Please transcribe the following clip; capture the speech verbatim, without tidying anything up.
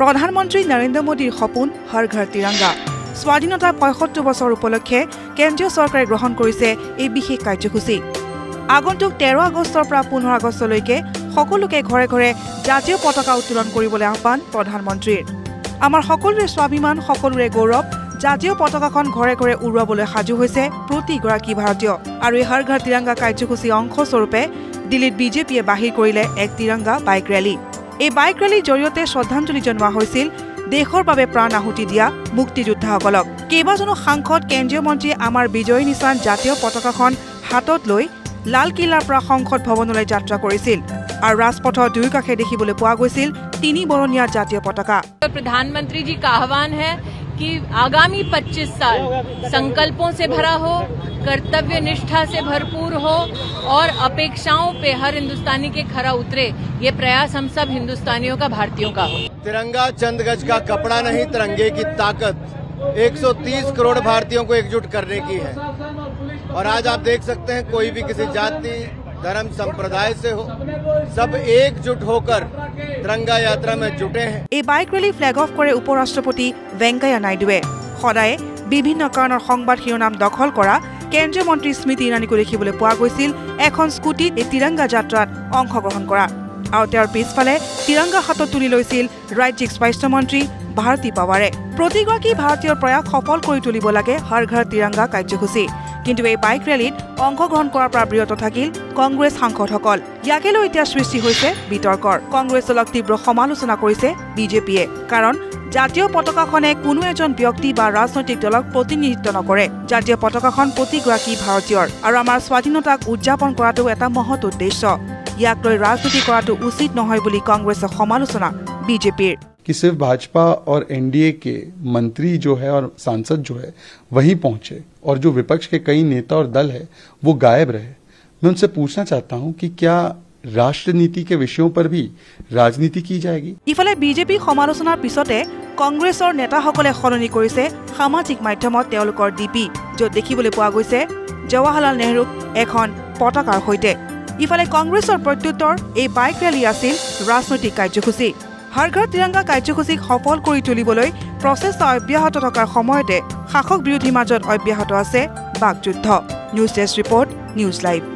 প্ৰধানমন্ত্ৰী নৰেন্দ্ৰ মোদীৰ সপোন হৰ ঘৰ তিৰংগা স্বাধীনতাৰ পঁয়সত্তৰ বছৰ উপলক্ষে কেন্দ্ৰীয় চৰকাৰে গ্ৰহণ কৰিছে এই বিশেষ কাৰ্যসূচী। আগন্তুক তেৰ আগষ্টৰ পৰা পোন্ধৰ আগষ্টলৈকে সকলোকে ঘৰে ঘৰে জাতীয় পতাকা উত্তোলন কৰিবলৈ আহ্বান প্ৰধানমন্ত্ৰীৰ। আমাৰ সকলোৰে স্বাভিমান, সকলোৰে গৌৰৱ, জাতীয় পতাকাখন ঘৰে ঘৰে উৰুৱাবলৈ সাজু হৈছে প্ৰতিগৰাকী ভাৰতীয়। আৰু এই হৰ ঘৰ তিৰংগা কাৰ্যসূচী অংশস্বৰূপে দিল্লীত বিজেপিয়ে বাহিৰ কৰিলে এক তিৰংগা বাইক ৰেলী। এই বাইক ৰেলীৰ জৰিয়তে শ্ৰদ্ধাঞ্জলি জনোৱা হৈছিল দেশৰ বাবে প্ৰাণ আহুতি দিয়া মুক্তিযোদ্ধাসকলক। কেইবাজনো সাংসদ, কেন্দ্ৰীয় মন্ত্ৰীয়ে আমাৰ বিজয়ী নিশান জাতীয় পতাকাখন হাতত লৈ লাল কিল্লাৰ পৰা সংসদ ভৱনলৈ যাত্ৰা কৰিছিল আৰু ৰাজপথৰ দুয়ো কাষে দেখিবলৈ পোৱা গৈছিল তিনি বৰণীয়া জাতীয় পতাকা। प्रधानमंत्री जी का आह्वान है कि आगामी पच्चीस साल संकल्पों से भरा हो, कर्तव्य निष्ठा से भरपूर हो और अपेक्षाओं पे हर हिंदुस्तानी के खरा उतरे। ये प्रयास हम सब हिंदुस्तानियों का, भारतीयों का हो। तिरंगा चंद गज का कपड़ा नहीं, तिरंगे की ताकत एक सौ तीस करोड़ भारतीयों को एकजुट करने की है। और आज आप देख सकते हैं कोई भी किसी जाति, धर्म, संप्रदाय से हो, सब एकजुट होकर तिरंगा यात्रा में जुटे हैं। এই বাইক ৰেলী ফ্লেগ অফ কৰে উপ ৰাষ্ট্ৰপতি ভেংকায়া নাইডুৱে। সদায় বিভিন্ন কাৰণৰ সংবাদ শিৰোনাম দখল কৰা কেন্দ্ৰীয় মন্ত্ৰী স্মৃতি ইৰাণীকো দেখিবলৈ পোৱা গৈছিল এখন স্কুটিত এই তিৰংগা যাত্ৰাত অংশগ্ৰহণ কৰা। আৰু তেওঁৰ পিছফালে তিৰংগা হাতত তুলি লৈছিল ৰাজ্যিক স্বাস্থ্য মন্ত্ৰী ভাৰতী পাৱাৰে। প্ৰতিগৰাকী ভাৰতীয়ৰ প্ৰয়াস সফল কৰি তুলিব লাগে হৰ ঘৰ তিৰংগা কাৰ্যসূচী। কিন্তু এই বাইক ৰেলীত অংশগ্ৰহণ কৰাৰ পৰা বিৰত থাকিল কংগ্ৰেছ সাংসদসকল। ইয়াকে লৈ এতিয়া সৃষ্টি হৈছে বিতৰ্কৰ। কংগ্ৰেছ দলক তীব্ৰ সমালোচনা কৰিছে বিজেপিয়ে, কাৰণ জাতীয় পতাকাখনে কোনো এজন ব্যক্তি বা ৰাজনৈতিক দলক প্ৰতিনিধিত্ব নকৰে। জাতীয় পতাকাখন প্ৰতিগৰাকী ভাৰতীয়ৰ আৰু আমাৰ স্বাধীনতাক উদযাপন কৰাটো এটা মহৎ উদ্দেশ্য। ইয়াক লৈ ৰাজনীতি কৰাটো উচিত নহয় বুলি কংগ্ৰেছৰ সমালোচনা বিজেপিৰ। कि सिर्फ भाजपा और एनडीए के मंत्री जो है और सांसद जो है वहीं पहुंचे और जो विपक्ष के कई नेता और दल है वो गायब रहे। मैं उनसे पूछना चाहता हूं कि क्या राष्ट्रनीति के विषयों पर भी राजनीति की जाएगी? इफाले बीजेपी समालोचनार पिछते कांग्रेसर नेताসকলে সলনি কৰিছে সামাজিক মাধ্যমত তেওঁলোকৰ ডিপি, য'ত দেখিবলৈ পোৱা গৈছে জৱাহৰলাল নেহৰুক এখন পতাকাৰ সৈতে। ইফালে কংগ্ৰেছৰ প্ৰত্যুত্তৰ এই বাইক ৰেলী আছিল ৰাজনৈতিক কাৰ্যসূচী। হৰ ঘৰ তিৰংগা কাৰ্যসূচীক সফল কৰি তুলিবলৈ প্ৰচেষ্টা অব্যাহত থকাৰ সময়তে শাসক বিৰোধীৰ মাজত অব্যাহত আছে বাকযুদ্ধ। News desk report, news live.